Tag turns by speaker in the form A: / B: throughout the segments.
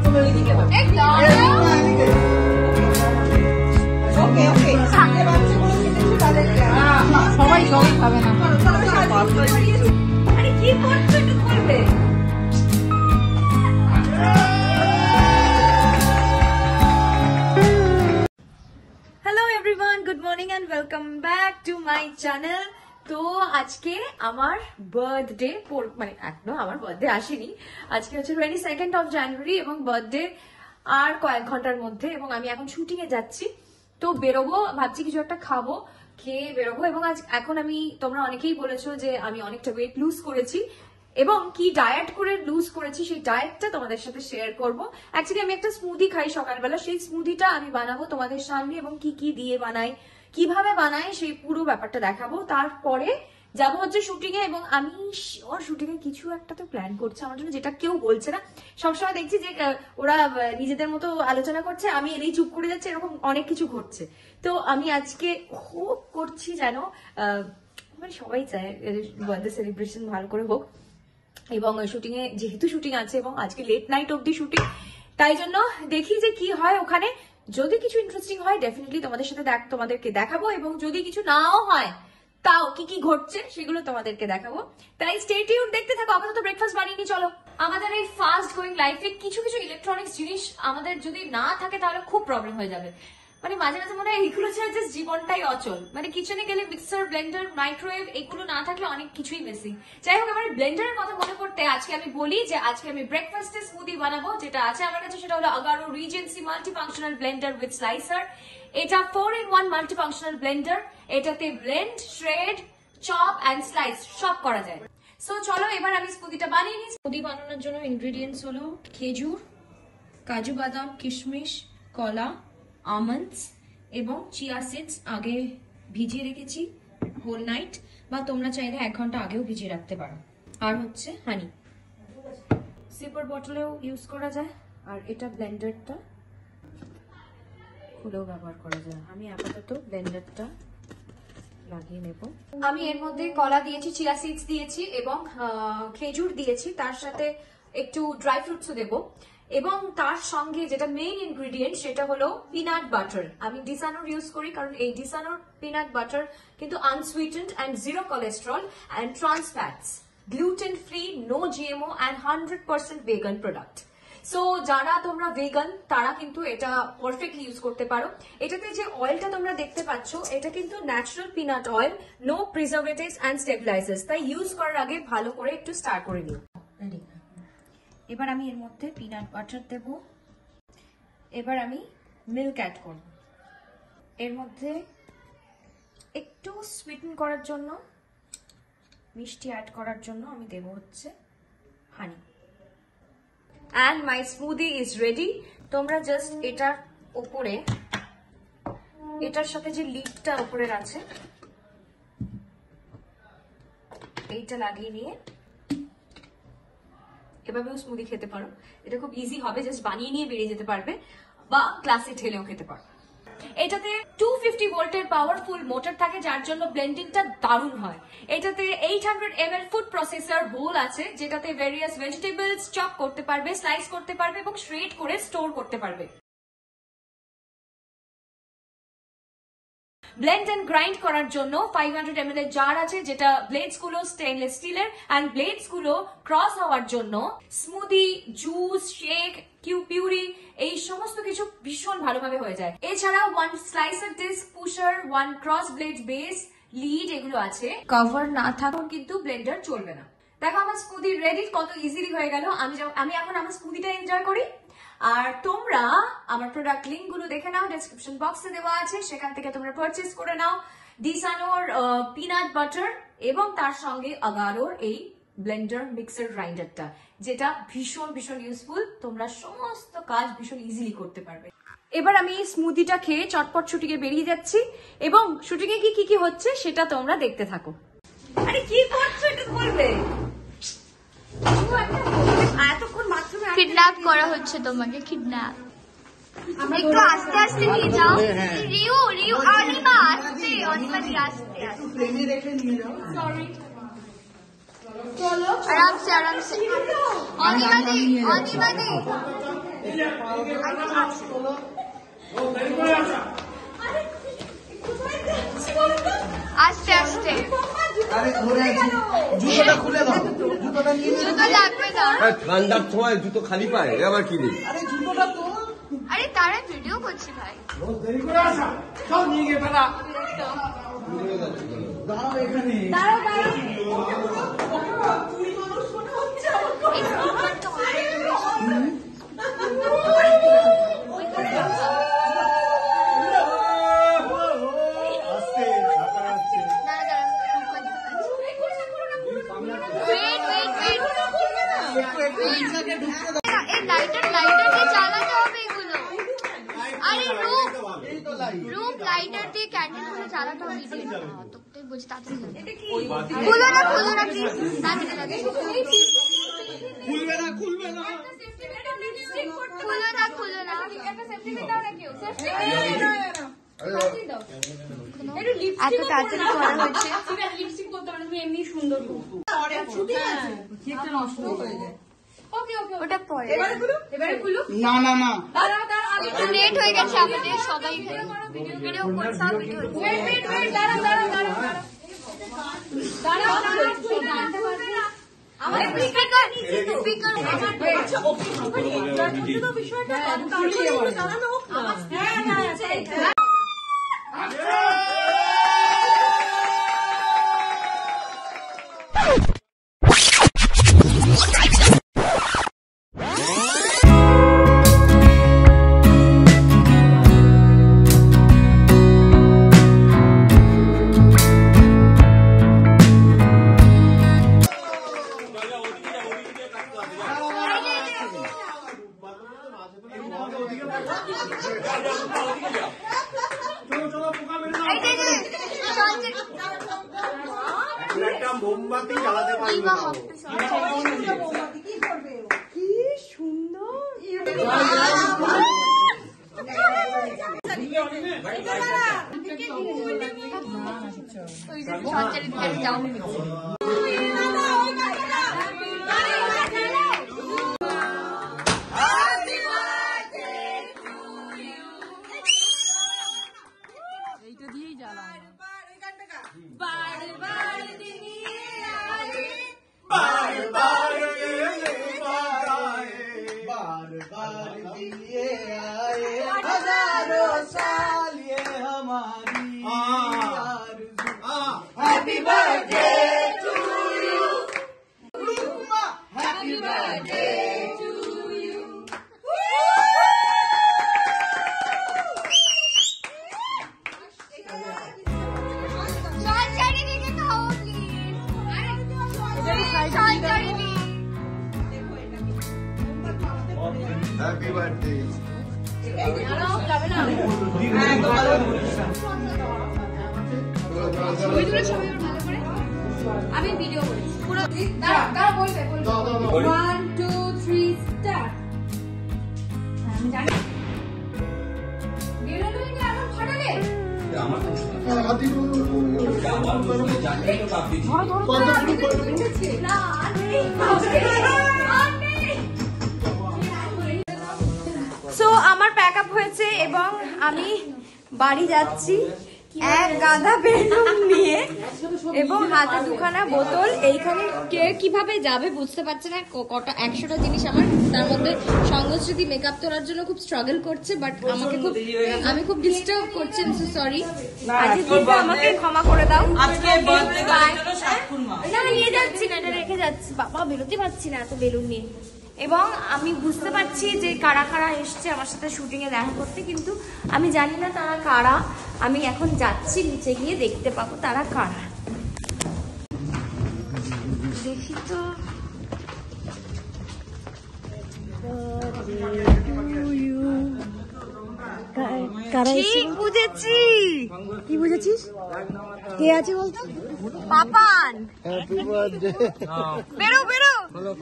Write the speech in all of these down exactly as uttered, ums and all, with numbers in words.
A: সবাই সবাই খাবে না। আরে কি করছো একটু বলবে? Hello everyone, good morning and welcome back to my channel. তো আজকে আমার বার্থডে, মানে এখনো আমার বার্থডে আসেনি, আজকে হচ্ছে টোয়েন্টি সেকেন্ড অফ জানুয়ারি এবং বার্থডে আর কয়েক ঘন্টার মধ্যে, এবং আমি এখন শুটিং এ যাচ্ছি। তো বেরোবো, ভাবছি কিছু একটা খাবো, খেয়ে বেরোবো। এবং আজ এখন আমি, তোমরা অনেকেই বলেছো যে আমি অনেকটা ওয়েট লুজ করেছি এবং কি ডায়েট করে লুজ করেছি, সেই ডায়েটটা তোমাদের সাথে শেয়ার করবো। অ্যাকচুয়ালি আমি একটা স্মুদি খাই সকালবেলা, সেই স্মুদিটা আমি বানাবো তোমাদের সামনে এবং কি কি দিয়ে বানাই, কিভাবে বানাই, সেই পুরো ব্যাপারটা দেখাবো। তারপরে যাবো হচ্ছে শুটিং এ, এবং আমি ওর শুটিং এ কিছু একটা তো প্ল্যান করছে আমার জন্য, যেটা কেউ বলছে না। সবসময় দেখছি যে ওরা নিজেদের মতো আলোচনা করছে, আমি এলেই চুপ করে যাচ্ছে, এরকম অনেক কিছু ঘটছে। তো আমি আজকে হোপ করছি যেন আহ মানে সবাই চায় বার্থডে সেলিব্রেশন ভালো করে হোক, এবং শুটিং এ যেহেতু শুটিং আছে এবং আজকে লেট নাইট অব্দি শুটিং, তাই জন্য দেখি যে কি হয় ওখানে। যদি কিছু ইন্টারেস্টিং হয় ডেফিনেটলি তোমাদের সাথে দেখ তোমাদেরকে দেখাবো, এবং যদি কিছু নাও হয় তাও কি কি ঘটছে সেগুলো তোমাদেরকে দেখাবো। তাই স্টে টিউন, দেখতে থাকো। আপাতত ব্রেকফাস্ট বানিয়ে নিয়ে চলো। আমাদের এই ফাস্ট গোয়িং লাইফে কিছু কিছু ইলেকট্রনিক্স জিনিস আমাদের যদি না থাকে তাহলে খুব প্রবলেম হয়ে যাবে। মানে মাঝে মাঝে মনে হয় এইগুলো ছাড়া জাস্ট জীবনটাই অচল। মানে কিচেনে গেলে মিক্সার, ব্লেন্ডার, মাইক্রোওয়েভ এগুলো না থাকলে অনেক কিছুই মিসিং। যাই হোক, আমার ব্লেন্ডারের কথা মনে করতে আজকে আমি বলি যে আজকে আমি ব্রেকফাস্টে স্মুদি বানাবো। যেটা আছে আমার কাছে সেটা হলো Agaro regency multifunctional blender with slicer. এটা four in one multifunctional blender. এটাতে blend, shred, chop and slice সব করা যায়। সো চলো এবার আমি স্মুদিটা বানিয়ে নিই। স্মুদি বানানোর জন্য ইনগ্রেডিয়েন্টস হলো খেজুর, কাজু বাদাম, কিশমিশ, কলা, আমন্ডস এবং চিয়া সিডস আগে ভিজিয়ে রেখেছি হোল নাইট, বা তোমরা চাইলে এক ঘন্টা আগেও ভিজিয়ে রাখতে পারো। আর হচ্ছে হানি, সিপার বটলেও ইউজ করা যায়, আর এটা ব্লেন্ডারটা খুলেও ব্যবহার করা যায়। আমি আপাতত ব্লেন্ডারটা লাগিয়ে নেব। আমি এর মধ্যে কলা দিয়েছি, চিয়া সিডস দিয়েছি এবং খেজুর দিয়েছি, তার সাথে একটু ড্রাই ফ্রুটসও দেবো, এবং তার সঙ্গে যেটা মেইন ইনগ্রেডিয়েন্ট সেটা হলো পিনাট বাটার। আমি ডিসানোর ইউজ করি কারণ এই ডিসানোর পিনাট বাটার কিন্তু unsweetened and zero cholesterol and trans fats, gluten free, no GMO and hundred percent vegan product. So যারা তোমরা ভেগান তারা কিন্তু এটা পারফেক্টলি ইউজ করতে পারো। এটাতে যে অয়েলটা তোমরা দেখতে পাচ্ছ এটা কিন্তু natural peanut oil, no preservatives and stabilisers. তাই ইউজ করার আগে ভালো করে একটু স্টার করে নিও। এবার আমি এর মধ্যে পিনাট বাটার দেব। এবার আমি মিল্ক অ্যাড করব। এর মধ্যে একটু সুইটেন করার জন্য, মিষ্টি অ্যাড করার জন্য আমি দেব হচ্ছে honey. And my smoothie is ready. তোমরা জাস্ট এটার উপরে, এটার সাথে যে লিডটা উপরের আছে এইটা লাগিয়ে নিয়ে এভাবেও স্মুদি খেতে পারো। এটা খুব ইজি হবে, জাস্ট বানিয়ে নিয়ে বেরিয়ে যেতে পারবে, বা গ্লাসে ঢেলেও খেতে পারো। এটাতে টু ফিফটি ভোল্টের পাওয়ারফুল মোটর থাকে, যার জন্য ব্লেন্ডিংটা দারুণ হয়। এটাতে eight hundred M L food processor bowl আছে, যেটাতে ভেরিয়াস ভেজিটেবলস চপ করতে পারবে, স্লাইস করতে পারবে এবং শ্রেড করে স্টোর করতে পারবে। ব্লেন্ড এন্ড গ্রাইন্ড করার জন্য ফাইভ হান্ড্রেড এম এল এর জার আছে, যেটা ব্লেডস গুলো স্টেনলেস স্টিলের, অ্যান্ড ব্লেডস গুলো ক্রস হওয়ার জন্য স্মুদি, জুস, শেক, কিউ পিউরি এই সমস্ত কিছু ভীষণ ভালোভাবে হয়ে যায়। এছাড়া one slicer disc, pusher, one cross blade base, lid এগুলো আছে। কভার না থাকুন কিন্তু ব্লেন্ডার চলবে না। দেখো আমার স্মুদি রেডি, কত ইজিলি হয়ে গেল। আমি আমি এখন আমার স্মুদিটা এনজয় করি। আর তোমরা আমার প্রোডাক্ট লিঙ্ক গুলো দেখে নাও, ডেসক্রিপশন বক্সে দেওয়া আছে, সেখান থেকে তোমরা পারচেস করে নাও ডিসানোর পিনাট বাটার এবং তার সঙ্গে আগারোর এই ব্লেন্ডার মিক্সার গ্রাইন্ডারটা, যেটা ভীষণ ভীষণ ইউজফুল। তোমরা সমস্ত কাজ ভীষণ ইজিলি করতে পারবে। এবার আমি স্মুদিটা খেয়ে চটপট শুটিং এ বেরিয়ে যাচ্ছি, এবং শুটিং এ কি কি কি হচ্ছে সেটা তোমরা দেখতে থাকো। আরে কি করছো এটা বলবে? এতক্ষণ মাত্র
B: কিডন্যাপ করা হচ্ছে তোমাকে, কিডন্যাপ। একটু আস্তে আস্তে নিয়ে যাও। রিউ রিউ অনিমা আস্তে, অনিমা দি আস্তে আস্তে। প্লেনে রেখে নিয়ে যাও। সরি চলো আরাম সে আরাম সে। অনিমা দি অনিমা দি আস্তে আস্তে
C: জুতোটা খুলে দাও, জুতোটা নিয়ে নিয়ে
B: জুতো লাগবে না।
D: ঠান্ডার সময় জুতো খালি পায় আবার কি নেই।
C: আরে জুতোটা তো
B: আরে তারা ভিডিও করছি ভাই।
C: দেরি করে আসা, সব নিয়ে গিয়ে ফেলা। দাঁড়াও এখানে,
A: দাঁড়াও দাঁড়াও
B: এই ফুটবল তো
C: আস্তে ঢাকা আছে।
B: দাঁড়া দাঁড়া ওয়েট ওয়েট ওয়েট এই লাইটার লাইটার দিয়ে চালাতে হবে এগুলো। আরে রূপ রূপ লাইটার দিয়ে ক্যান্ডেল করে চালাতে হবে ভিডিও। তো তুই বুঝ তাড়াতাড়ি খুলো না খুলো না প্লিজ তাড়াতাড়ি লাগে
C: খুলবে না, খুলবে না।
B: খুলো না খুলো না এত তাড়াতাড়ি করা হয়েছে। ওটা পরে
C: না না না,
B: একটু লেট হয়ে গেছে আমাদের সবাই ভিডিও করে সব ভিডিও
D: মোমবাতি জ্বালাতে পারবো না।
A: কি সুন্দর
B: যাও
C: बार बार दिए आए हजारों साल ये हमारी happy birthday to you, happy birthday to you.
B: চারিদিকে খাও প্লিজ। চারিদিকে
D: হ্যাপি বার্থডে।
A: আমি ভিডিও করি পুরো দাঁড়া দাঁড়া বলবে বলবে ওয়ান টু থ্রি স্টার্ট। আমি জানি বেরোলো এটা আমার ফাটালে আমার সো আমার প্যাক আপ হয়েছে এবং আমি বাড়ি যাচ্ছি এক গাদা বেলুন নিয়ে এবং হাতে দুখানা বোতল। এইখানে কে কিভাবে যাবে বুঝতে পারছে না, কটা একশোটা জিনিস আমার, তার মধ্যে সঙ্গস্মৃতি মেকআপ তোলার জন্য খুব স্ট্রাগল করছে, বাট আমাকে খুব আমি খুব ডিস্টার্ব করছেন, সো সরি। আজকে আমাকে ক্ষমা করে দাও। আজকে না নিয়ে যাচ্ছি না, এটা রেখে যাচ্ছি। বাবা বেরোতে পারছি না এত বেলুন নিয়ে। এবং আমি বুঝতে পারছি যে কারা কারা এসছে আমার সাথে শুটিং এ দেখা করতে, কিন্তু আমি জানি না তারা কারা। আমি এখন যাচ্ছি, নিচে গিয়ে দেখতে পাবো তারা কারা। দেখি তো ঠিক বুঝেছি। কি বুঝেছিস? কে আছে বলতো? পাপান।
C: Happy birthday.
A: বেরো বেরো।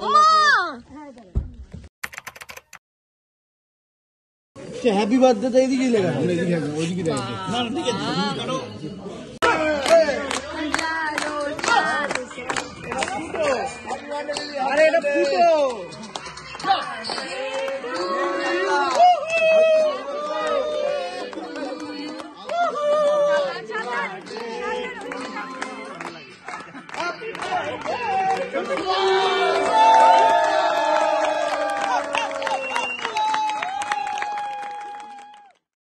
C: হ্যাপি বার্থডে তো এইদিকে লেখা, আমরা এদিকে থাকবো, ওইদিকে থাকবো। না না ঠিক আছে, কারো আরে এটা ফুটো। চলো